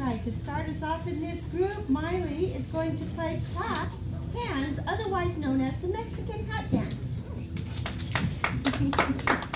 right, to start us off in this group, Miley is going to play Clap Hands, otherwise known as the Mexican Hat Dance.